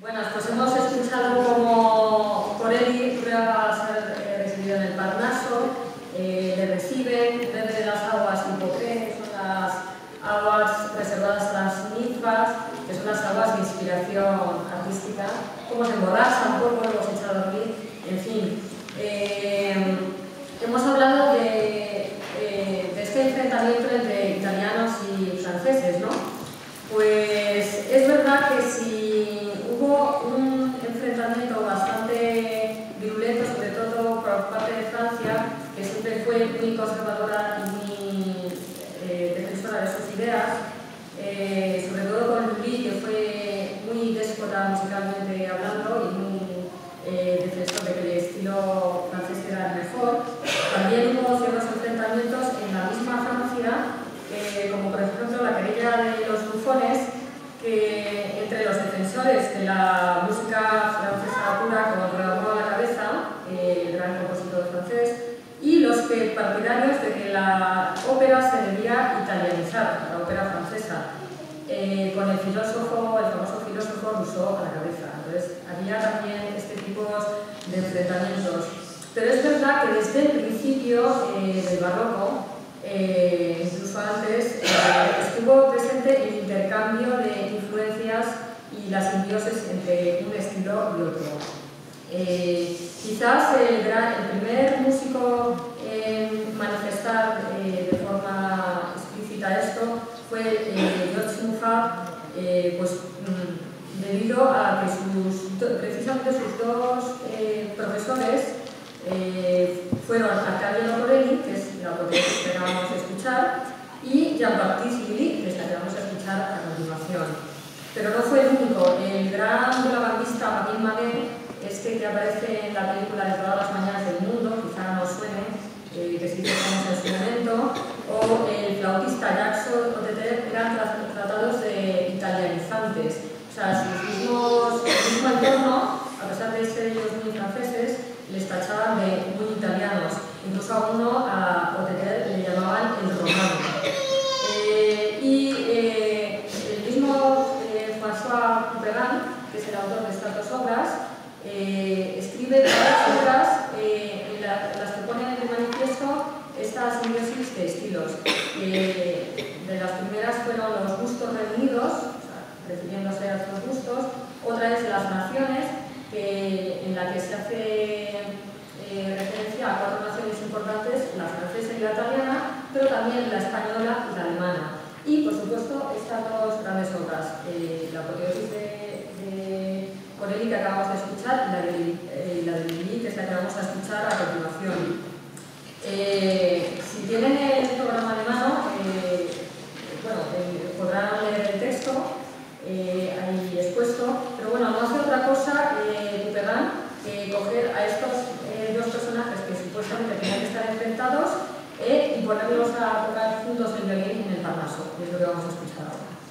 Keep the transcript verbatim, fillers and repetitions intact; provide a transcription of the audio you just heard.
Bueno, pues hemos escuchado como Corelli prueba a ser eh, recibido en el Parnaso, eh, le reciben, bebe de las aguas Hipocré, que son las aguas reservadas a las ninfas, que son las aguas de inspiración artística, cómo se emborracha un poco, hemos echado a dormir, en fin. Eh, hemos hablado de, eh, de este enfrentamiento entre italianos y franceses, ¿no? Pues es verdad que si hubo un enfrentamiento bastante virulento, sobre todo por parte de Francia, que siempre fue muy conservadora y muy eh, defensora de sus ideas, eh, sobre todo con Lully, que fue muy déspota musicalmente hablando y muy eh, defensor de que el estilo francés era el mejor. También hubo ciertos enfrentamientos en la misma Francia, Eh, como por ejemplo la querella de los bufones, que entre los defensores de la música francesa pura con Rameau a la cabeza, eh, el gran compositor francés, y los que partidarios de que la ópera se debía italianizar, la ópera francesa, eh, con el filósofo, el famoso filósofo Rousseau a la cabeza. Entonces había también este tipo de enfrentamientos. Pero es verdad que desde el principio eh, del barroco, Eh, incluso antes, eh, estuvo presente el intercambio de influencias y la simbiosis entre un estilo y otro. Eh, quizás el, gran, el primer músico en manifestar eh, de forma explícita esto fue eh, Georges Muffat, eh, pues, mm, debido a que sus, precisamente sus dos eh, profesores Eh, fueron Arcadio Corelli, que es la que esperábamos escuchar, y Jean-Baptiste Lully, que es la que vamos a escuchar a continuación. Pero no fue el único. El gran blavandista Martin Manet, este que aparece en la película de Todas las mañanas del mundo, quizá no suene, eh, que sí que estamos en su momento, o el flautista Jacques Oteter, eran tratados de italianizantes. O sea, sus mismos, el mismo entorno, a pesar de ser ellos muy franceses, les tachaban de muy italianos. Incluso a uno, a Oteter, le llamaban el romano. Eh, y eh, el mismo eh, François Couperin, que es el autor de estas dos obras, eh, escribe varias obras eh, en, la, en las que ponen de manifiesto esta simbiosis de estilos. Eh, de las primeras fueron los gustos reunidos, o sea, refiriéndose a estos gustos. Otra es las naciones, que, en la que se hace eh, referencia a cuatro naciones importantes, la francesa y la italiana, pero también la española y la alemana. Y, por supuesto, estas dos grandes obras, eh, la apoteosis de, de Corelli, que acabamos de escuchar, y la de, eh, la de Lully, que es la que vamos a escuchar a continuación. Eh, si tienen el programa de mano, eh, bueno, eh, podrán leer el texto, Eh, ahí expuesto, pero bueno, no hace otra cosa eh, Couperin que coger a estos eh, dos personajes que supuestamente tenían que estar enfrentados eh, y ponerlos a tocar juntos el violín en el Parnaso, que es lo que vamos a escuchar ahora.